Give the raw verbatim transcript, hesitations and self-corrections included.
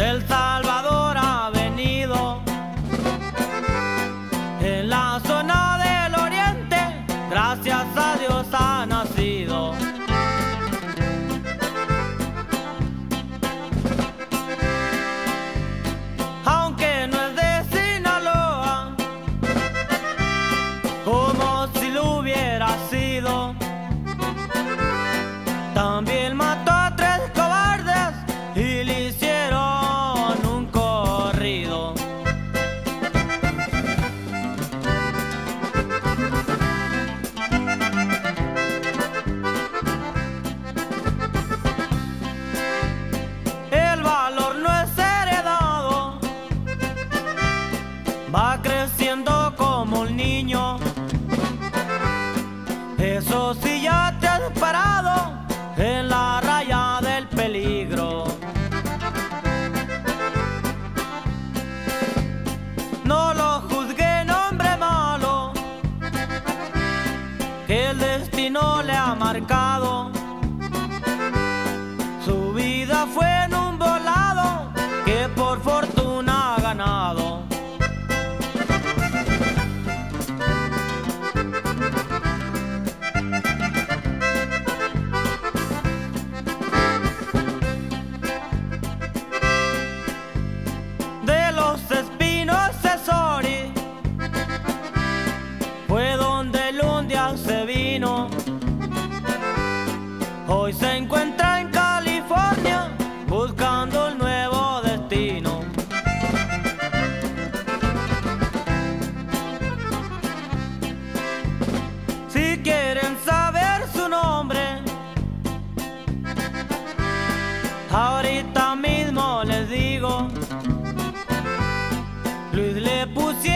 del Salvador ha venido. En la zona del oriente, gracias a Dios ha nacido. Aunque no es de Sinaloa, como si lo hubiera sido. También mató a tres cobardes y le hicieron un corrido. El valor no es heredado, va creciendo como un niño. Eso sí, ya te has parado en la raya del peligro. No lo juzguen, hombre malo, que el destino le ha marcado. Su vida fue en un volado que por fortuna ha ganado. De los Espinos de Sori fue donde él un día se vino. Hoy se encuentra en California buscando el nuevo destino. Si quieren saber su nombre, ahorita mismo les digo. Luis le pusieron